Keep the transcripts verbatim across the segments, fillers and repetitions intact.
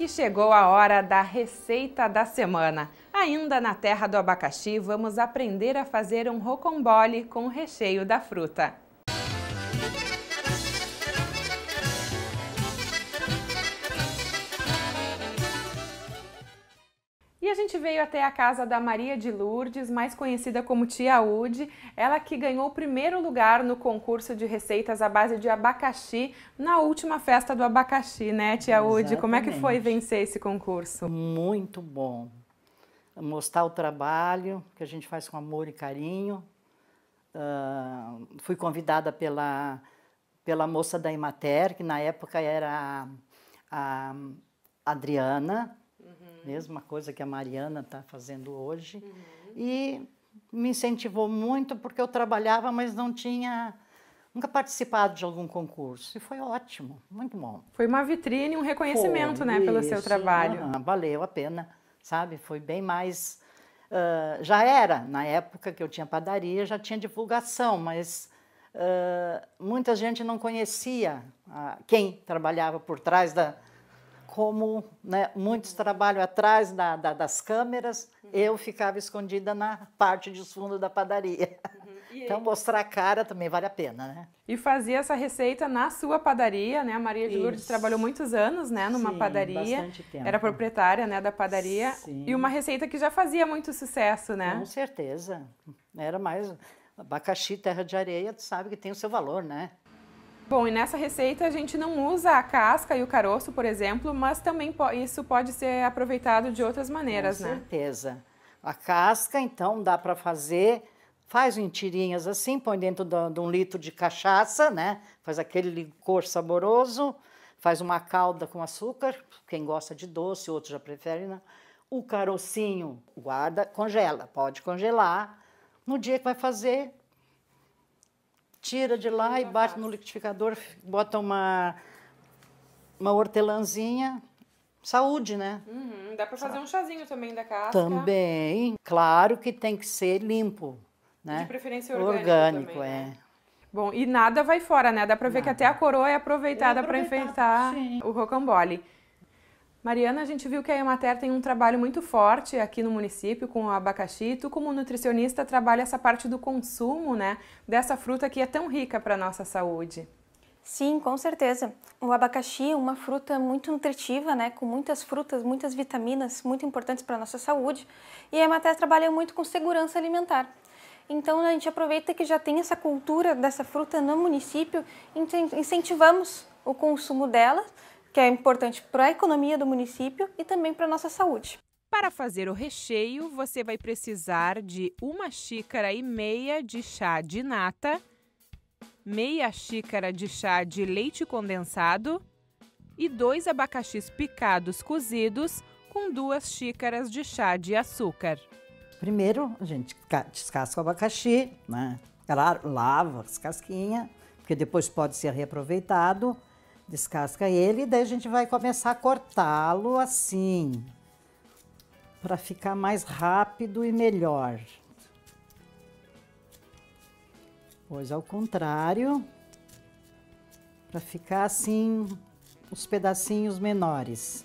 E chegou a hora da receita da semana. Ainda na terra do abacaxi, vamos aprender a fazer um rocambole com o recheio da fruta. E a gente veio até a casa da Maria de Lourdes, mais conhecida como Tia Ude, ela que ganhou o primeiro lugar no concurso de receitas à base de abacaxi na última festa do abacaxi, né, Tia Ude? Como é que foi vencer esse concurso? Muito bom. Mostrar o trabalho que a gente faz com amor e carinho. Uh, fui convidada pela, pela moça da Emater, que na época era a, a Adriana, mesma coisa que a Mariana está fazendo hoje, uhum. E me incentivou muito porque eu trabalhava, mas não tinha, nunca participado de algum concurso, e foi ótimo, muito bom. Foi uma vitrine, um reconhecimento, foi, né, isso, pelo seu trabalho. Uhum, valeu a pena, sabe, foi bem mais, uh, já era, na época que eu tinha padaria, já tinha divulgação, mas uh, muita gente não conhecia uh, quem trabalhava por trás da como, né, muitos trabalham atrás da, da, das câmeras, uhum. Eu ficava escondida na parte de fundo da padaria. Uhum. Então, mostrar a cara também vale a pena, né? E fazia essa receita na sua padaria, né? A Maria de Lourdes trabalhou muitos anos, né, numa Sim, padaria. Bastante tempo. Era proprietária, né, da padaria. Sim. E uma receita que já fazia muito sucesso, né? Com certeza. Era mais abacaxi, terra de areia, tu sabe que tem o seu valor, né? Bom, e nessa receita a gente não usa a casca e o caroço, por exemplo, mas também isso pode ser aproveitado de outras maneiras, né? Com certeza. A casca, então, dá para fazer, faz em tirinhas assim, põe dentro de um litro de cachaça, né? Faz aquele licor saboroso, faz uma calda com açúcar, quem gosta de doce, outros já preferem, né? O carocinho guarda, congela, pode congelar. No dia que vai fazer, tira de lá e bate no liquidificador, bota uma, uma hortelãzinha, saúde, né? Uhum, dá para fazer um chazinho também da casca. Também, claro que tem que ser limpo, né? De preferência orgânico, orgânico também, é. Né? Bom, e nada vai fora, né? Dá para ver nada. Que até a coroa é aproveitada é para enfeitar sim. O rocambole. Mariana, a gente viu que a Emater tem um trabalho muito forte aqui no município com o abacaxi. Tu, como nutricionista, trabalha essa parte do consumo, né, dessa fruta que é tão rica para a nossa saúde. Sim, com certeza. O abacaxi é uma fruta muito nutritiva, né, com muitas frutas, muitas vitaminas muito importantes para a nossa saúde. E a Emater trabalha muito com segurança alimentar. Então, a gente aproveita que já tem essa cultura dessa fruta no município, incentivamos o consumo dela, que é importante para a economia do município e também para a nossa saúde. Para fazer o recheio, você vai precisar de uma xícara e meia de chá de nata, meia xícara de chá de leite condensado e dois abacaxis picados cozidos com duas xícaras de chá de açúcar. Primeiro, a gente descasca o abacaxi, né? Claro, lava as casquinhas, porque depois pode ser reaproveitado. Descasca ele e daí a gente vai começar a cortá-lo assim, para ficar mais rápido e melhor. Pois ao contrário, para ficar assim, os pedacinhos menores.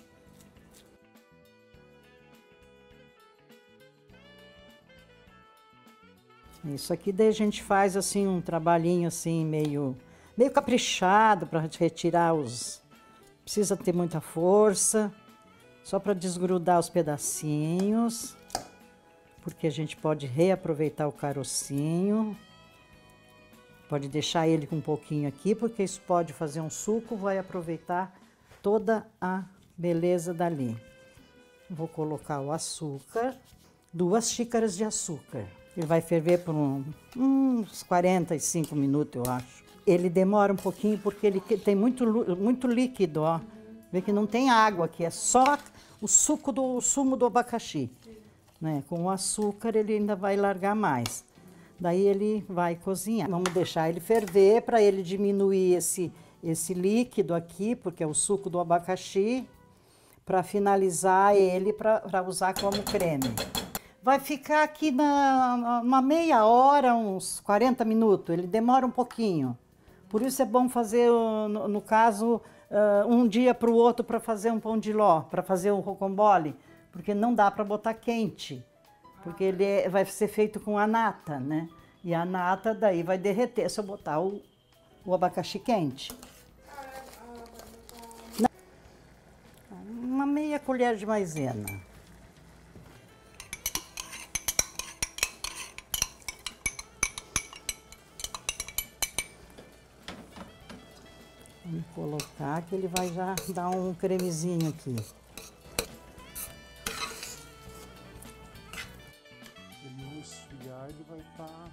Isso aqui daí a gente faz assim um trabalhinho assim meio... meio caprichado para retirar os... Precisa ter muita força, só para desgrudar os pedacinhos, porque a gente pode reaproveitar o carocinho. Pode deixar ele com um pouquinho aqui, porque isso pode fazer um suco, vai aproveitar toda a beleza dali. Vou colocar o açúcar, duas xícaras de açúcar. Ele vai ferver por um, uns quarenta e cinco minutos, eu acho. Ele demora um pouquinho porque ele tem muito, muito líquido, ó. Vê que não tem água aqui, é só o suco do o sumo do abacaxi. Né? Com o açúcar ele ainda vai largar mais. Daí ele vai cozinhar. Vamos deixar ele ferver para ele diminuir esse, esse líquido aqui, porque é o suco do abacaxi, para finalizar ele para usar como creme. Vai ficar aqui na, uma meia hora, uns quarenta minutos, ele demora um pouquinho. Por isso é bom fazer, no, no caso, uh, um dia para o outro para fazer um pão de ló, para fazer o rocambole, porque não dá para botar quente, porque ele é, vai ser feito com a nata, né? E a nata daí vai derreter se eu botar o, o abacaxi quente. Uma meia colher de maisena. Vamos colocar que ele vai já dar um cremezinho aqui. Ele no esfriar ele vai estar...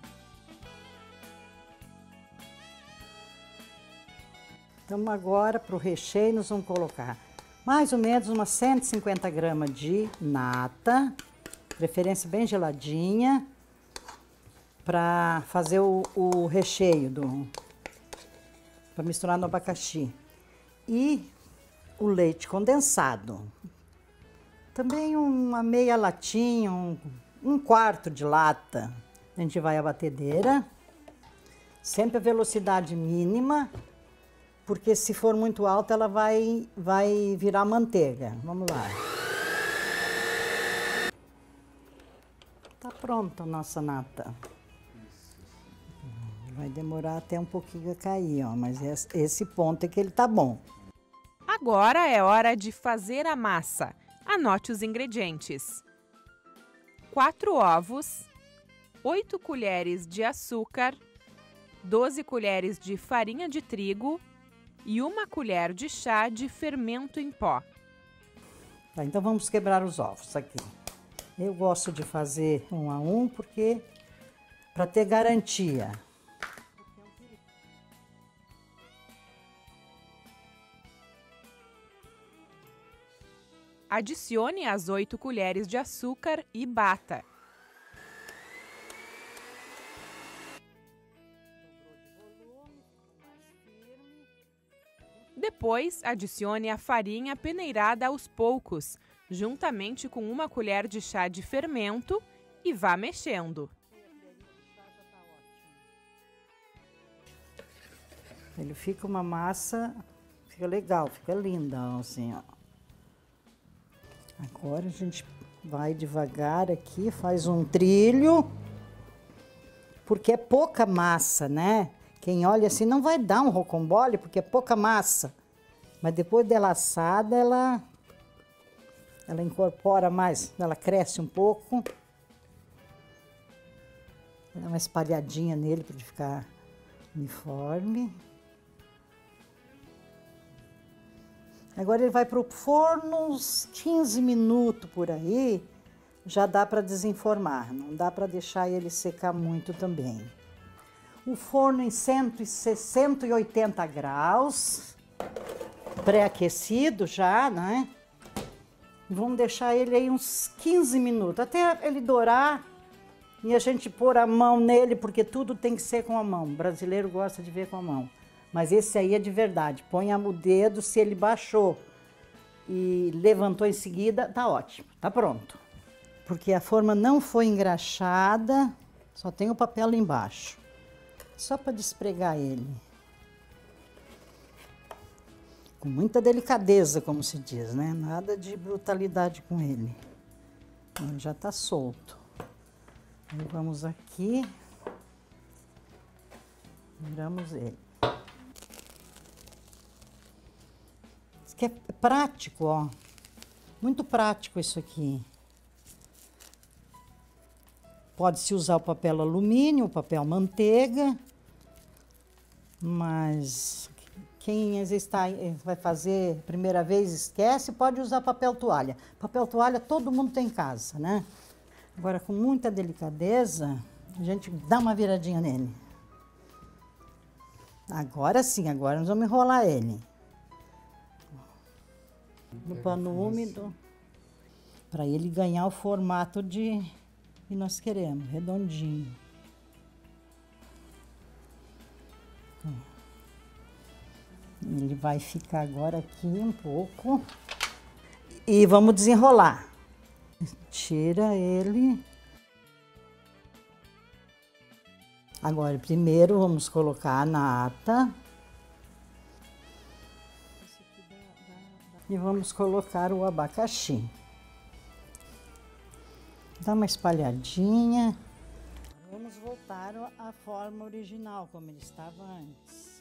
Então agora para o recheio nós vamos colocar mais ou menos umas cento e cinquenta gramas de nata, preferência bem geladinha, para fazer o, o recheio do... para misturar no abacaxi. E o leite condensado. Também uma meia latinha, um, um quarto de lata. A gente vai à batedeira. Sempre a velocidade mínima, porque se for muito alta ela vai, vai virar manteiga. Vamos lá. Tá pronta a nossa nata. Vai demorar até um pouquinho a cair, ó, mas esse ponto é que ele tá bom. Agora é hora de fazer a massa. Anote os ingredientes: quatro ovos, oito colheres de açúcar, doze colheres de farinha de trigo e uma colher de chá de fermento em pó. Tá, então vamos quebrar os ovos aqui. Eu gosto de fazer um a um porque para ter garantia. Adicione as oito colheres de açúcar e bata. Depois, adicione a farinha peneirada aos poucos, juntamente com uma colher de chá de fermento, e vá mexendo. Ele fica uma massa, fica legal, fica linda, assim, ó. Agora a gente vai devagar aqui, faz um trilho, porque é pouca massa, né? Quem olha assim não vai dar um rocambole, porque é pouca massa. Mas depois dela assada, ela, ela incorpora mais, ela cresce um pouco. Dá uma espalhadinha nele para ele ficar uniforme. Agora ele vai para o forno uns quinze minutos por aí, já dá para desenformar, não dá para deixar ele secar muito também. O forno em cento e oitenta graus, pré-aquecido já, né? Vamos deixar ele aí uns quinze minutos, até ele dourar e a gente pôr a mão nele, porque tudo tem que ser com a mão. O brasileiro gosta de ver com a mão. Mas esse aí é de verdade. Põe o dedo, se ele baixou e levantou em seguida, tá ótimo, tá pronto. Porque a forma não foi engraxada, só tem o papel lá embaixo. Só para despregar ele. Com muita delicadeza, como se diz, né? Nada de brutalidade com ele. Ele já tá solto. Aí vamos aqui. Viramos ele. Isso aqui é prático, ó. Muito prático isso aqui. Pode-se usar o papel alumínio, o papel manteiga, mas quem está, vai fazer primeira vez esquece, pode usar papel toalha. Papel toalha todo mundo tem em casa, né? Agora, com muita delicadeza, a gente dá uma viradinha nele. Agora sim, agora nós vamos enrolar ele. No pano úmido, para ele ganhar o formato de que nós queremos, redondinho. Ele vai ficar agora aqui um pouco. E vamos desenrolar. Tira ele. Agora, primeiro vamos colocar a nata. E vamos colocar o abacaxi. Dá uma espalhadinha. Vamos voltar à forma original, como ele estava antes.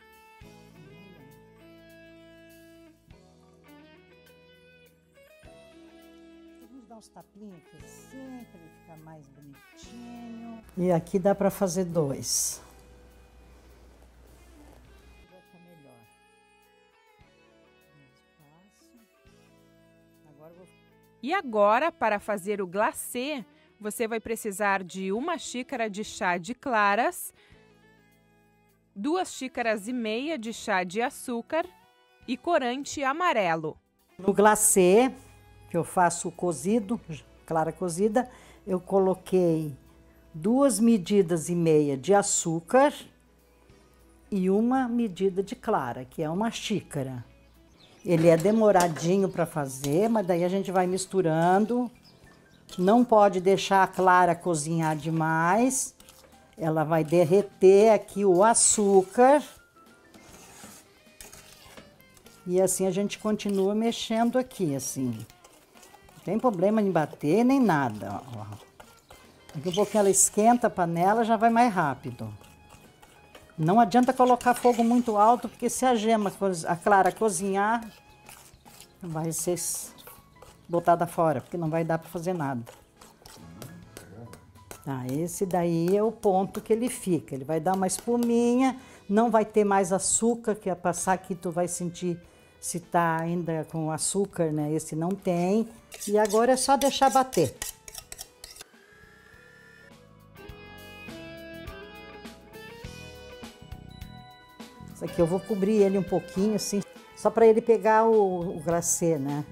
Vamos dar uns tapinhos aqui assim, para ele ficar mais bonitinho. E aqui dá para fazer dois. Vai ficar melhor. Agora eu vou... E agora, para fazer o glacê, você vai precisar de uma xícara de chá de claras, duas xícaras e meia de chá de açúcar e corante amarelo. No glacê, que eu faço cozido, clara cozida, eu coloquei duas medidas e meia de açúcar e uma medida de clara, que é uma xícara. Ele é demoradinho para fazer, mas daí a gente vai misturando. Não pode deixar a clara cozinhar demais. Ela vai derreter aqui o açúcar. E assim a gente continua mexendo aqui, assim. Não tem problema em bater nem nada, ó. Daqui a pouquinho ela esquenta a panela, já vai mais rápido. Não adianta colocar fogo muito alto, porque se a gema, a clara cozinhar, vai ser botada fora, porque não vai dar para fazer nada. Tá, esse daí é o ponto que ele fica. Ele vai dar uma espuminha, não vai ter mais açúcar, que a passar aqui tu vai sentir se tá ainda com açúcar, né? Esse não tem. E agora é só deixar bater. Isso aqui eu vou cobrir ele um pouquinho, assim, só para ele pegar o, o glacê, né?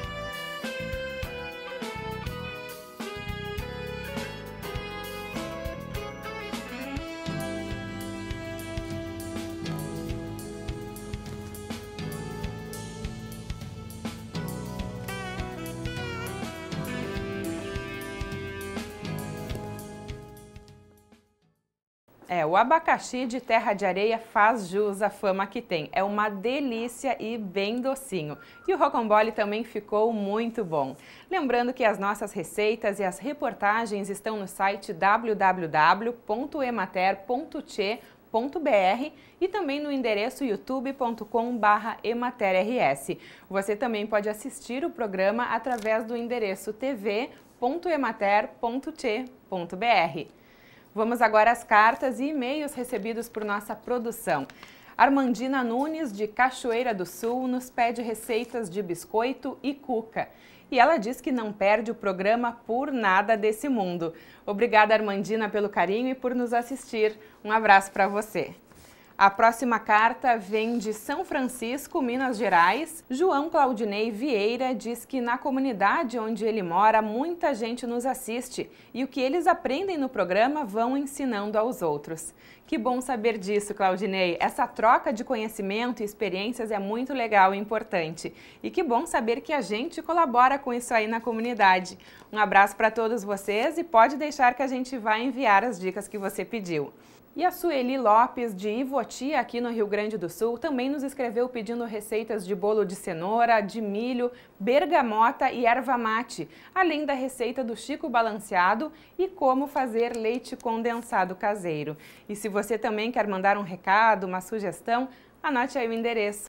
É, o abacaxi de terra de areia faz jus à fama que tem. É uma delícia e bem docinho. E o rocambole também ficou muito bom. Lembrando que as nossas receitas e as reportagens estão no site w w w ponto emater ponto tche ponto b r e também no endereço youtube ponto com barra emater r s. Você também pode assistir o programa através do endereço t v ponto emater ponto tche ponto b r. Vamos agora às cartas e e-mails recebidos por nossa produção. Armandina Nunes, de Cachoeira do Sul, nos pede receitas de biscoito e cuca. E ela diz que não perde o programa por nada desse mundo. Obrigada, Armandina, pelo carinho e por nos assistir. Um abraço para você. A próxima carta vem de São Francisco, Minas Gerais. João Claudinei Vieira diz que na comunidade onde ele mora, muita gente nos assiste e o que eles aprendem no programa vão ensinando aos outros. Que bom saber disso, Claudinei. Essa troca de conhecimento e experiências é muito legal e importante. E que bom saber que a gente colabora com isso aí na comunidade. Um abraço para todos vocês e pode deixar que a gente vai enviar as dicas que você pediu. E a Sueli Lopes, de Ivoti, aqui no Rio Grande do Sul, também nos escreveu pedindo receitas de bolo de cenoura, de milho, bergamota e erva mate, além da receita do Chico Balanceado e como fazer leite condensado caseiro. E se você também quer mandar um recado, uma sugestão, anote aí o endereço.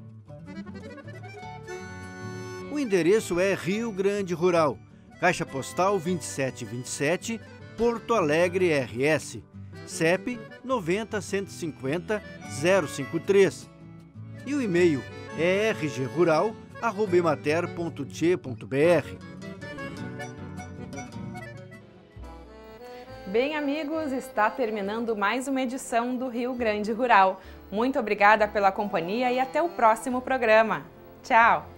O endereço é Rio Grande Rural, Caixa Postal vinte e sete vinte e sete, Porto Alegre, R S. C E P noventa, cento e cinquenta, zero cinquenta e três. E o e-mail é r g rural arroba emater ponto tche ponto b r. Bem, amigos, está terminando mais uma edição do Rio Grande Rural. Muito obrigada pela companhia e até o próximo programa. Tchau!